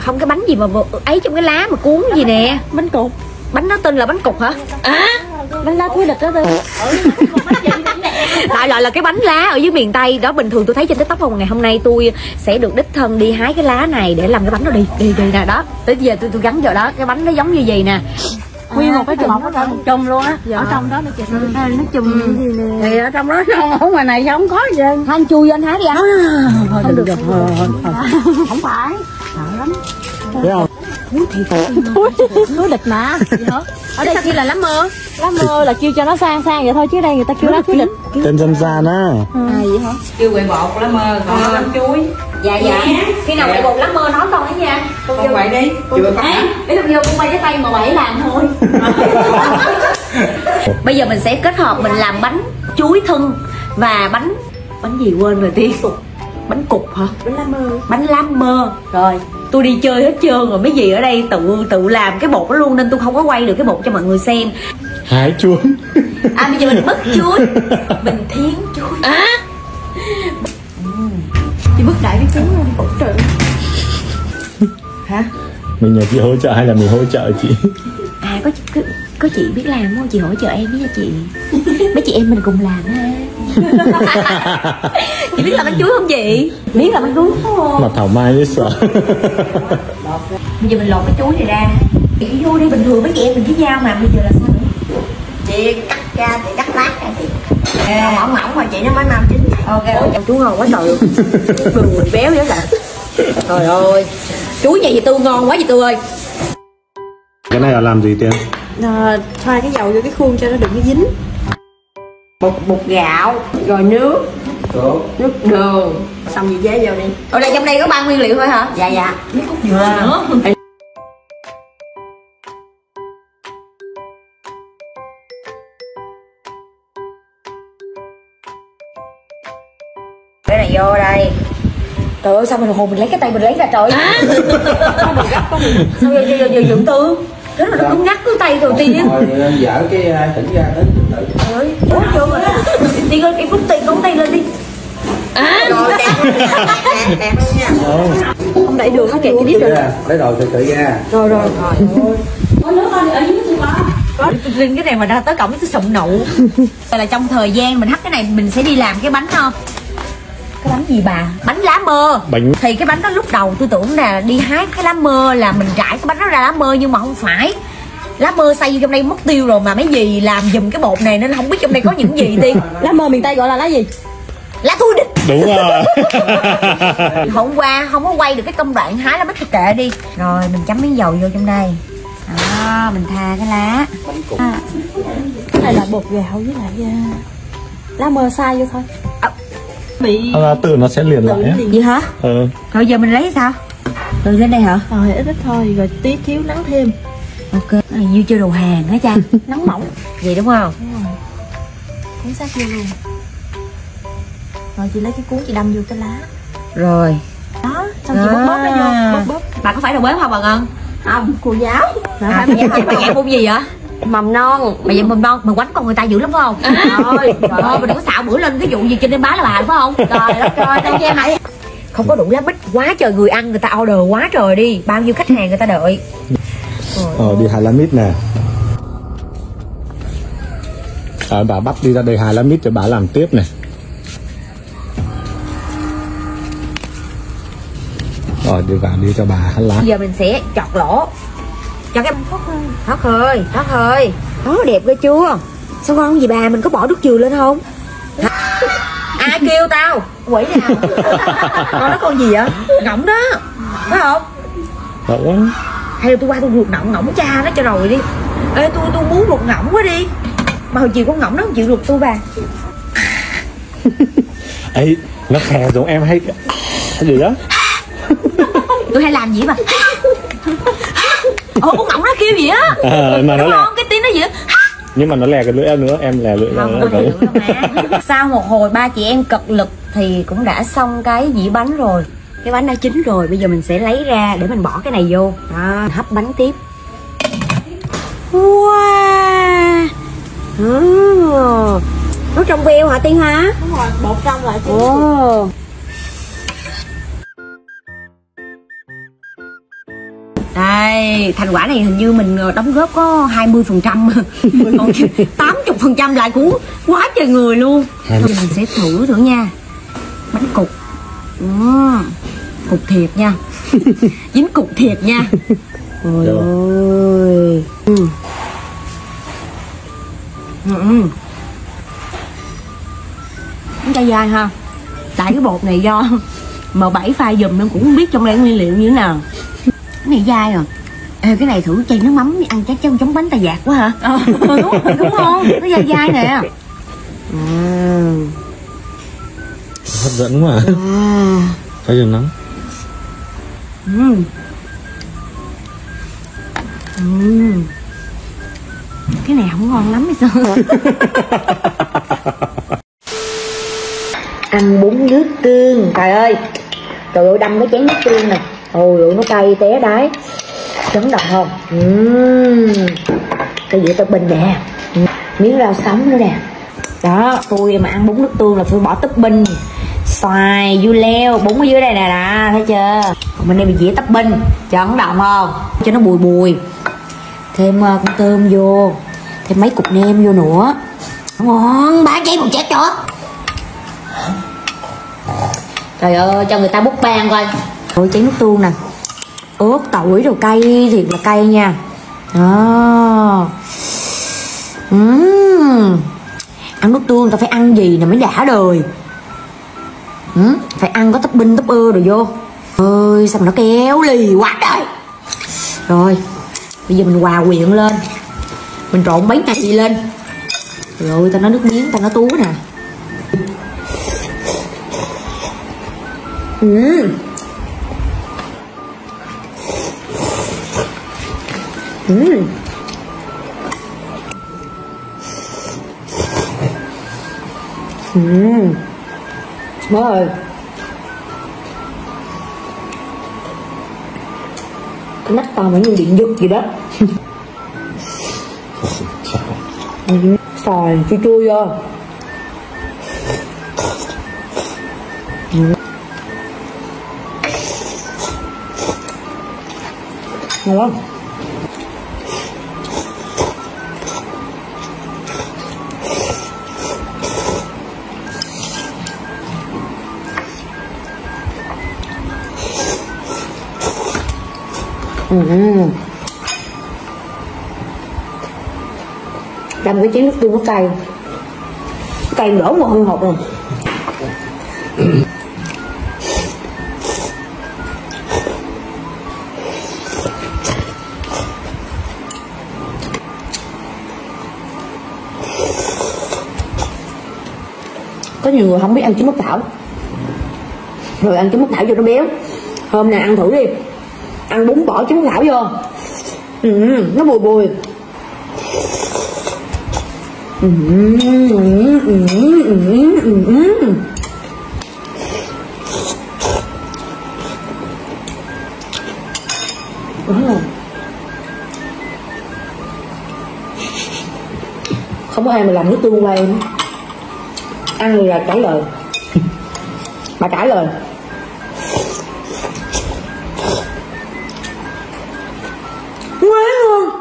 Không, cái bánh gì mà ấy trong cái lá mà cuốn gì nè. Bánh cục. Bánh nó tên là bánh cục hả? Bánh lá thúi địch đó tôi. Đại loại là cái bánh lá ở dưới miền Tây đó. Bình thường tôi thấy trên TikTok không. Ngày hôm nay tôi sẽ được đích thân đi hái cái lá này để làm cái bánh đó đi nè đó. Tới giờ tôi gắn vào đó. Cái bánh nó giống như gì nè. Nguyên một cái chùm luôn á. Ở trong đó nó chùm. Nó chùm gì nè. Thì ở trong đó ở ngoài này sao không có gì. Anh chui anh hái đi anh. Không được. Không phải. Sợ lắm. Thấy không? Thúi địch mà. Ở đây kia là lá mơ. Lá mơ là kêu cho nó sang vậy thôi, chứ đây người ta kêu lá thúi địch. Tên dân gian á. Vậy hả? Kêu quậy bột lá mơ, còn bánh chuối. Dạ. Khi nào quậy bột lá mơ nói con ấy nha. Con quậy đi. Chưa có. Để được vô con quay cái tay mà quậy làm thôi. Bây giờ mình sẽ kết hợp mình làm bánh chuối thân và bánh gì quên rồi Tiên. Bánh cục hả? Bánh lá mơ. Rồi tôi đi chơi hết trơn rồi, mấy gì ở đây tự làm cái bột đó luôn nên tôi không có quay được cái bột cho mọi người xem. Hái chuối. Bây giờ mình bứt chuối, mình thiến chuối. Chị bứt đại cái cuốn luôn. Trời. Hả? Mình nhờ chị hỗ trợ hay là mình hỗ trợ chị? Có chị biết làm không? Chị hỗ trợ em với nha chị. Mấy chị em mình cùng làm ha. Chị biết làm bánh chuối không chị? Biết làm bánh chuối không? Mà Thảo Mai mới sợ. Bây giờ mình lột cái chuối này ra. Chị cứ vô đi, bình thường mấy chị em mình với nhau mà bây giờ là sao nữa? Chị cắt ra, chị cắt lát ra chị. Mỏng mà chị nó mới mau chín. Ok. Chuối ngon quá trời luôn. Đường béo dữ lạ. Trời ơi. Chuối nhà dì Tư ngon quá dì Tư ơi. Cái này là làm gì Tiên? Thoa cái dầu vô cái khuôn cho nó đừng có dính. Bột gạo, rồi nước đường, xong gì chế vô đi. Ở đây trong đây có 3 nguyên liệu thôi hả? Dạ. Nước cốt dừa nữa. Cái này vô đây. Trời ơi sao mình hồn mình lấy cái tay mình lấy ra trời. Sao giờ dưỡng Tư. Thế là nó cứng ngắc cái tay đầu tiên. Dở cái tỉnh ra đến từ. Trời ơi, ủa chưa rồi. Đi coi em phút tay con tay lên đi. Rồi đẹp nha. Không đẩy đường nó kẹt cái đít rồi. Lấy đồ từ ra. Rồi. Có nước ở dưới tôi có. Riêng cái này mà ra tới cổng tôi sụn nụ. Đây là trong thời gian mình hấp cái này mình sẽ đi làm cái bánh không? Cái bánh gì bà? Bánh lá mơ. Thì cái bánh đó lúc đầu tôi tưởng là đi hái cái lá mơ là mình trải cái bánh đó ra lá mơ, nhưng mà không phải. Lá mơ xay vô trong đây mất tiêu rồi mà mấy dì làm giùm cái bột này nên không biết trong đây có những gì Tiên. Lá mơ miền Tây gọi là lá gì? Lá thui địch. Đúng rồi. Hôm qua không có quay được cái công đoạn hái lá mít thì kệ đi. Rồi mình chấm miếng dầu vô trong đây. Đó, mình tha cái lá. Cái này là bột gạo với lại lá mơ xay vô thôi. Từ nó sẽ liền lại á. Gì hả? Rồi giờ mình lấy sao? Rồi lên đây hả? Rồi ít thôi, rồi tí thiếu nắng thêm. Ok, như chơi đồ hàng hả cha? Nắng mỏng. Vậy đúng không? Đúng rồi. Cuốn sát vô luôn. Rồi chị lấy cái cuốn chị đâm vô cái lá. Rồi. Đó, xong chị bóp nó vô, bóp. Bà có phải đầu bếp không bà Ngân? Không, cô giáo. Bà dạy môn gì vậy? Mầm non. Bà dạy mầm non, mà quánh con người ta dữ lắm phải không? Rồi, bà đừng có xạo bữa lên cái vụ gì trên đêm bá là bà phải không? Rồi, tao cho em mày. Không có đủ lá mít, quá trời người ăn, người ta order quá trời đi. Bao nhiêu khách hàng người ta đợi. Đi hái lá mít nè. Bà bắt đi ra đây hái lá mít cho bà làm tiếp này. Rồi đi cho bà hái lá. Bây giờ mình sẽ chọt lỗ cho cái thoát hơi. Đó đẹp ghê chưa? Sao ngon gì bà, mình có bỏ nước dừa lên không? Ai kêu tao? Quỷ nào? Con nó con gì vậy? Ngỗng đó, phải không? Đúng. Hay là tôi qua tôi ruột ngỗng cha nó cho rồi đi. Ê tôi muốn ruột ngỗng quá đi. Mà hồi chiều con ngỗng nó không chịu ruột tôi bà. Ê, nó khè giống em hay gì đó. Tôi hay làm gì mà. Con ngỗng nó kêu gì á. Mà nó là cái tiếng nó gì á. Nhưng mà nó lè cái lưỡi em nữa, em lè lưỡi ra nữa. Sau một hồi ba chị em cật lực thì cũng đã xong cái dĩa bánh rồi. Cái bánh đã chín rồi, bây giờ mình sẽ lấy ra để mình bỏ cái này vô. Đó, hấp bánh tiếp. Wow. Nó trong veo hả Tiên hả? Đúng rồi, bột trong lại chứ. Đây, thành quả này hình như mình đóng góp có 20%. Còn 80% lại cũng quá trời người luôn. Mình sẽ thử nha. Bánh cục. Cục thiệt nha. Dính cục thiệt nha. Ôi ơi. Bánh chay dai ha. Tại cái bột này do M7 pha dùm nên cũng không biết trong đây nguyên liệu như thế nào. Cái này dai rồi. Ê, cái này thử chay nước mắm ăn chắc chắn giống bánh tà vạt quá hả? Đúng không? Nó dai dai nè. Hấp dẫn quá. Phải dừng nóng. Cái này không ngon lắm hay sao? Ăn bún nước tương. Trời ơi, trời ơi, đâm cái chén nước tương nè. Ôi ôi, nó cay té đái. Chấn động không? Cái dĩa topping nè. Miếng rau sống nữa nè. Đó, tôi mà ăn bún nước tương là tôi bỏ topping xoài, dưa leo, bún ở dưới đây nè nè, thấy chưa? Mình đây bị dĩa topping, chấn động không? Cho nó bùi bùi. Thêm con tôm vô, thêm mấy cục nem vô nữa. Ngon, bán cháy một chén cho. Trời ơi, cho người ta bút ban coi. Ôi, chén nước tương nè. Ớt, tỏi đồ cay, thiệt là cay nha. Đó. Ăn nước tương ta phải ăn gì nè mới đã đời. Phải ăn có topping, top ơ đồ vô. Ơi, sao mà nó kéo lì quá trời. Rồi, bây giờ mình hòa quyện lên. Mình trộn bánh này lên. Rồi, ta nói nước miếng, ta nói tú nè. Má ơi, cái nách tao mà như điện giật gì đó. Xoài chua chua vô. Ngon không? Đâm cái chén nước tương nó cay. Cay đổ mồ hôi hột rồi. Có nhiều người không biết ăn trứng mắc thảo, rồi ăn trứng mắc thảo vô nó béo. Hôm nào ăn thử đi, ăn bún bỏ trứng mắc thảo vô, nó bùi bùi. Không có ai mà làm nước tương qua em. Ăn là trả lời. Bà trả lời. Quá luôn.